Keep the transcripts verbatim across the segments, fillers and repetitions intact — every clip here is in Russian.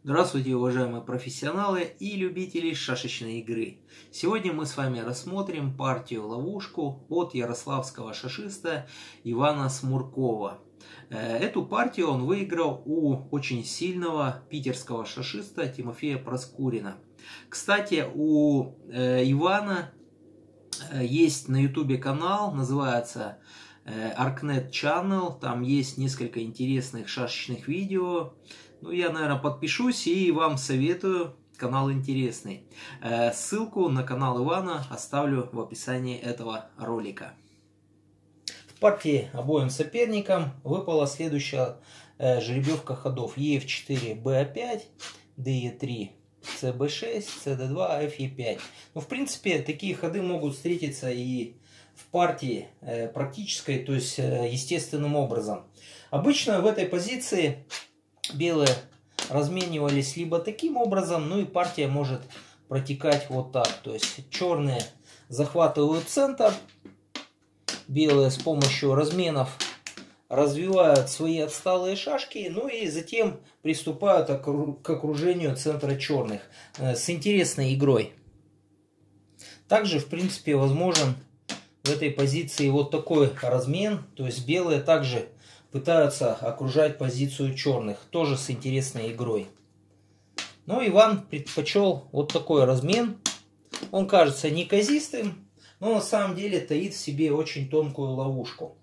Здравствуйте, уважаемые профессионалы и любители шашечной игры. Сегодня мы с вами рассмотрим партию-ловушку от ярославского шашиста Ивана Смуркова. Эту партию он выиграл у очень сильного питерского шашиста Тимофея Проскурина. Кстати, у Ивана есть на ютубе канал, называется Arknet Channel, там есть несколько интересных шашечных видео. Ну, я, наверное, подпишусь и вам советую, канал интересный. Ссылку на канал Ивана оставлю в описании этого ролика. В партии обоим соперникам выпала следующая жеребьевка ходов: е эф четыре, бэ а пять, дэ е три, цэ бэ шесть, цэ дэ два, эф е пять. Ну, в принципе, такие ходы могут встретиться и в партии практической, то есть естественным образом. Обычно в этой позиции белые разменивались либо таким образом, ну и партия может протекать вот так. То есть черные захватывают центр, белые с помощью разменов развивают свои отсталые шашки, ну и затем приступают к окружению центра черных с интересной игрой. Также, в принципе, возможен в этой позиции вот такой размен, то есть белые также пытаются окружать позицию черных, тоже с интересной игрой. Но Иван предпочел вот такой размен. Он кажется неказистым, но на самом деле таит в себе очень тонкую ловушку.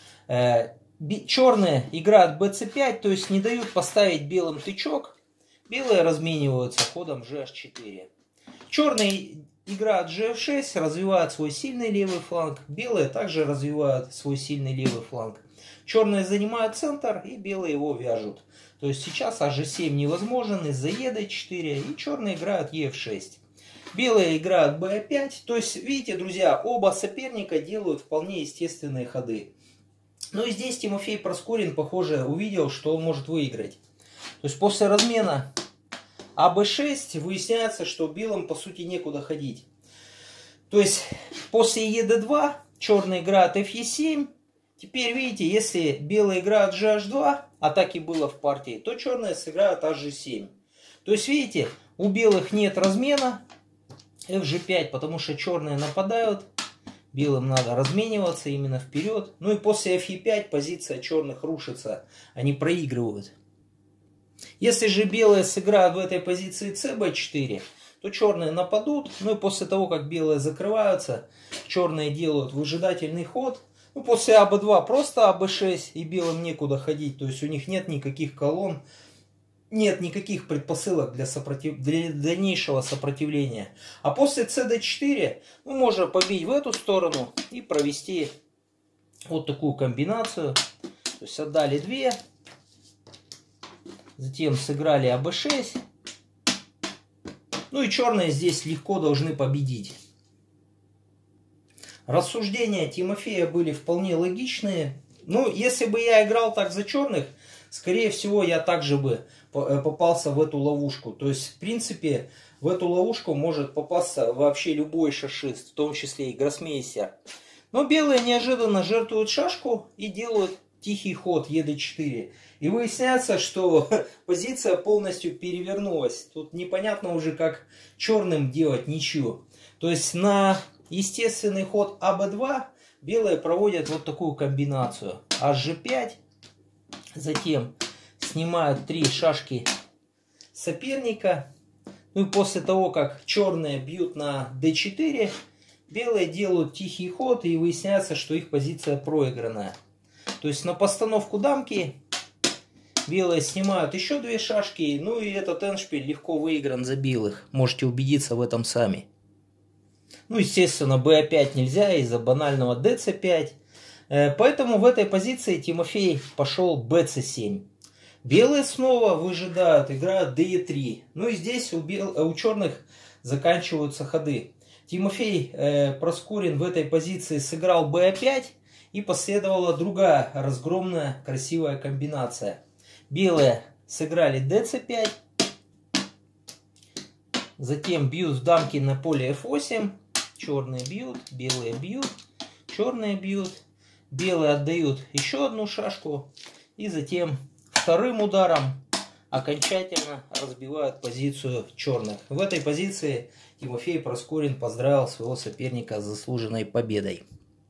Черные играют бэ цэ пять, то есть не дают поставить белым тычок. Белые размениваются ходом же аш четыре. Черные играют же эф шесть, развивают свой сильный левый фланг. Белые также развивают свой сильный левый фланг. Черные занимают центр и белые его вяжут. То есть сейчас аш же семь невозможен из-за е дэ четыре, и черные играют е эф шесть. Белые играют бэ а пять. То есть, видите, друзья, оба соперника делают вполне естественные ходы. Ну и здесь Тимофей Проскурин, похоже, увидел, что он может выиграть. То есть после размена а бэ шесть выясняется, что белым по сути некуда ходить. То есть после е дэ два черные играют эф е семь. Теперь видите, если белые играют же аш два, а так и было в партии, то черные сыграют аш же семь. То есть видите, у белых нет размена эф же пять, потому что черные нападают. Белым надо размениваться именно вперед. Ну и после эф е пять позиция черных рушится, они проигрывают. Если же белые сыграют в этой позиции цэ бэ четыре, то черные нападут. Ну и после того, как белые закрываются, черные делают выжидательный ход. Ну, после а бэ два просто а бэ шесть, и белым некуда ходить. То есть у них нет никаких колонн, нет никаких предпосылок для, сопротив... для дальнейшего сопротивления. А после цэ дэ четыре мы можем побить в эту сторону и провести вот такую комбинацию. То есть отдали две, затем сыграли а бэ шесть. Ну и черные здесь легко должны победить. Рассуждения Тимофея были вполне логичные. Ну, если бы я играл так за черных, скорее всего, я также бы попался в эту ловушку. То есть, в принципе, в эту ловушку может попасться вообще любой шашист, в том числе и гроссмейстер. Но белые неожиданно жертвуют шашку и делают тихий ход е дэ четыре. И выясняется, что позиция полностью перевернулась. Тут непонятно уже, как черным делать ничью. То есть, на естественный ход а бэ два белые проводят вот такую комбинацию: аш же пять, затем снимают три шашки соперника. Ну и после того, как черные бьют на дэ четыре, белые делают тихий ход, и выясняется, что их позиция проигранная. То есть на постановку дамки белые снимают еще две шашки, ну и этот эндшпиль легко выигран за белых. Можете убедиться в этом сами. Ну, естественно, бэ а пять нельзя из-за банального дэ цэ пять. Поэтому в этой позиции Тимофей пошел бэ цэ семь. Белые снова выжидают, играют дэ е три. Ну и здесь у, бел... у черных заканчиваются ходы. Тимофей э, Проскурин в этой позиции сыграл бэ а пять, и последовала другая разгромная красивая комбинация. Белые сыграли дэ цэ пять. Затем бьют в дамки на поле эф восемь. Черные бьют, белые бьют, черные бьют. Белые отдают еще одну шашку. И затем вторым ударом окончательно разбивают позицию черных. В этой позиции Тимофей Проскурин поздравил своего соперника с заслуженной победой.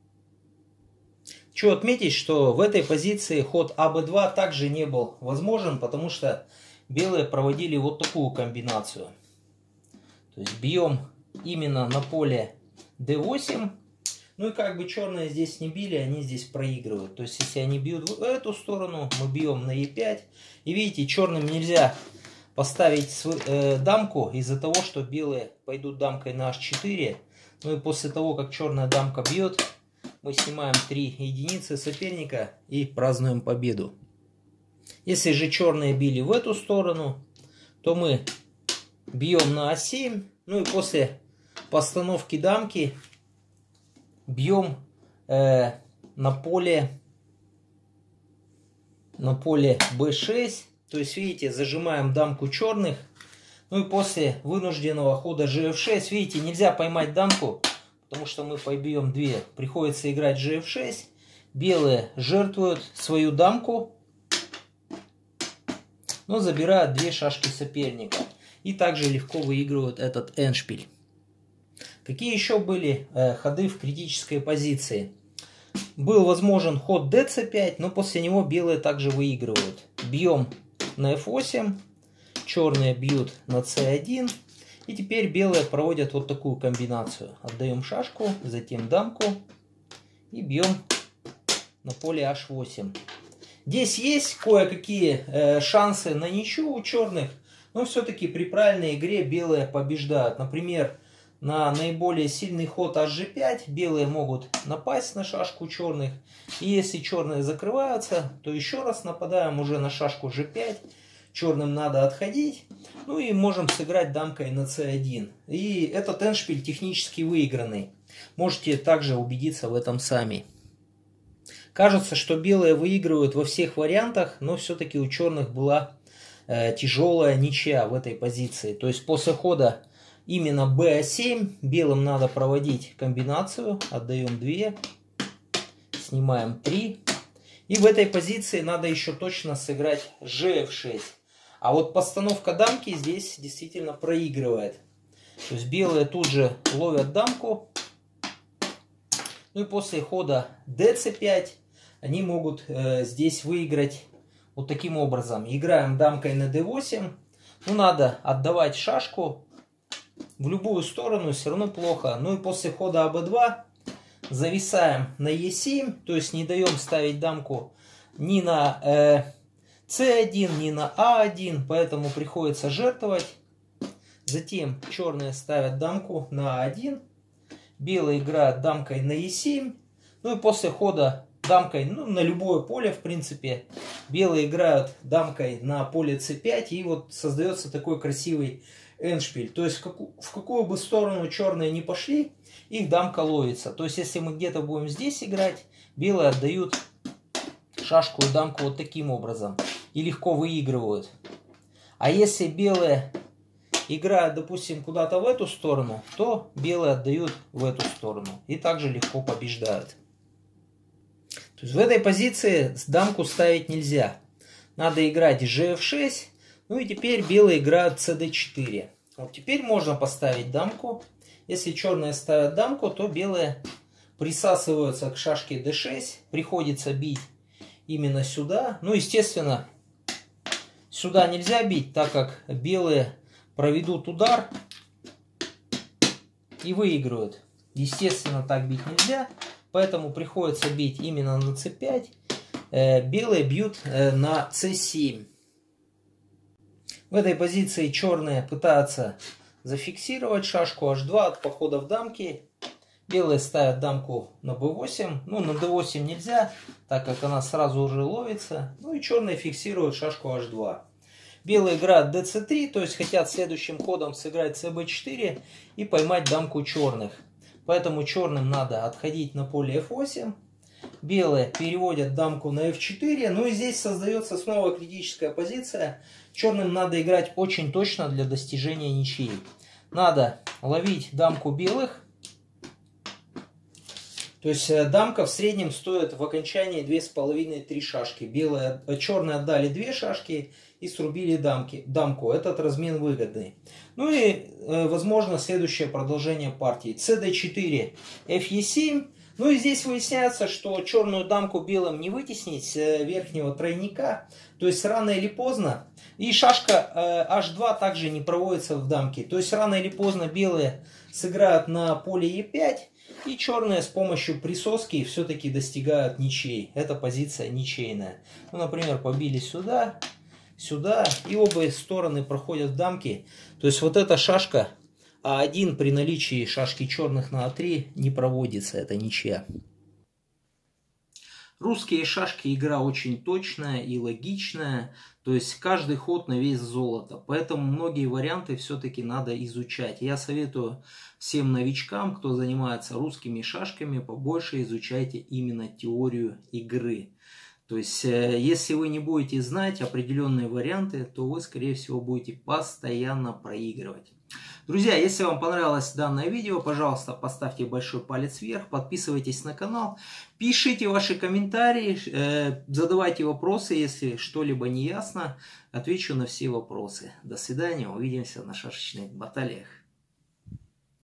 Хочу отметить, что в этой позиции ход а бэ два также не был возможен, потому что белые проводили вот такую комбинацию. То есть бьем именно на поле дэ восемь. Ну и как бы черные здесь не били, они здесь проигрывают. То есть если они бьют в эту сторону, мы бьем на е пять. И видите, черным нельзя поставить э, дамку из-за того, что белые пойдут дамкой на аш четыре. Ну и после того, как черная дамка бьет, мы снимаем три единицы соперника и празднуем победу. Если же черные били в эту сторону, то мы бьем на а семь. Ну и после постановки дамки бьем э, на поле на поле бэ шесть. То есть, видите, зажимаем дамку черных. Ну и после вынужденного хода же эф шесть, видите, нельзя поймать дамку, потому что мы побьем две. Приходится играть же эф шесть. Белые жертвуют свою дамку, но забирают две шашки соперника. И также легко выигрывают этот эндшпиль. Какие еще были э, ходы в критической позиции? Был возможен ход дэ цэ пять, но после него белые также выигрывают. Бьем на эф восемь, черные бьют на цэ один. И теперь белые проводят вот такую комбинацию. Отдаем шашку, затем дамку и бьем на поле аш восемь. Здесь есть кое-какие э, шансы на ничью у черных, но все-таки при правильной игре белые побеждают. Например, на наиболее сильный ход аш же пять белые могут напасть на шашку черных. И если черные закрываются, то еще раз нападаем уже на шашку же пять. Черным надо отходить. Ну и можем сыграть дамкой на цэ один. И этот эндшпиль технически выигранный. Можете также убедиться в этом сами. Кажется, что белые выигрывают во всех вариантах, но все-таки у черных была э, тяжелая ничья в этой позиции. То есть после хода именно бэ семь белым надо проводить комбинацию. Отдаем две, снимаем три. И в этой позиции надо еще точно сыграть же эф шесть. А вот постановка дамки здесь действительно проигрывает. То есть белые тут же ловят дамку. Ну и после хода дэ цэ пять они могут э, здесь выиграть вот таким образом. Играем дамкой на дэ восемь. Ну надо отдавать шашку в любую сторону, все равно плохо. Ну и после хода а бэ два зависаем на е семь. То есть не даем ставить дамку ни на э, цэ один, ни на а один. Поэтому приходится жертвовать. Затем черные ставят дамку на а один. Белые играют дамкой на е семь. Ну и после хода дамкой, ну, на любое поле, в принципе, белые играют дамкой на поле цэ пять. И вот создается такой красивый эндшпиль. То есть в какую, в какую бы сторону черные не пошли, их дамка ловится. То есть если мы где-то будем здесь играть, белые отдают шашку и дамку вот таким образом. И легко выигрывают. А если белые играют, допустим, куда-то в эту сторону, то белые отдают в эту сторону. И также легко побеждают. То есть в этой позиции дамку ставить нельзя. Надо играть же эф шесть. Ну и теперь белые играют цэ дэ четыре. Вот теперь можно поставить дамку. Если черные ставят дамку, то белые присасываются к шашке дэ шесть. Приходится бить именно сюда. Ну, естественно, сюда нельзя бить, так как белые проведут удар и выигрывают. Естественно, так бить нельзя. Поэтому приходится бить именно на цэ пять. Белые бьют на цэ семь. В этой позиции черные пытаются зафиксировать шашку аш два от походов дамки. Белые ставят дамку на бэ восемь. Ну, на дэ восемь нельзя, так как она сразу уже ловится. Ну и черные фиксируют шашку аш два. Белые играют дэ цэ три, то есть хотят следующим ходом сыграть цэ бэ четыре и поймать дамку черных. Поэтому черным надо отходить на поле эф восемь. Белые переводят дамку на эф четыре. Ну и здесь создается снова критическая позиция. Черным надо играть очень точно для достижения ничьей. Надо ловить дамку белых. То То есть дамка в среднем стоит в окончании две с половиной-три шашки. Белые, черные отдали две шашки и срубили дамки, дамку. Этот размен выгодный. Ну и, возможно, следующее продолжение партии. цэ дэ четыре, эф е семь. Ну и здесь выясняется, что черную дамку белым не вытеснить с верхнего тройника. То есть рано или поздно. И шашка аш два также не проводится в дамке. То есть рано или поздно белые сыграют на поле е пять. И черные с помощью присоски все-таки достигают ничей. Эта позиция ничейная. Ну, например, побили сюда, сюда. И оба стороны проходят в дамки. То есть вот эта шашка а один при наличии шашки черных на а три не проводится. Это ничья. Русские шашки игра очень точная и логичная, то есть каждый ход на вес золота, поэтому многие варианты все-таки надо изучать. Я советую всем новичкам, кто занимается русскими шашками, побольше изучайте именно теорию игры. То есть, если вы не будете знать определенные варианты, то вы, скорее всего, будете постоянно проигрывать. Друзья, если вам понравилось данное видео, пожалуйста, поставьте большой палец вверх, подписывайтесь на канал, пишите ваши комментарии, задавайте вопросы, если что-либо не ясно, отвечу на все вопросы. До свидания, увидимся на шашечных баталиях.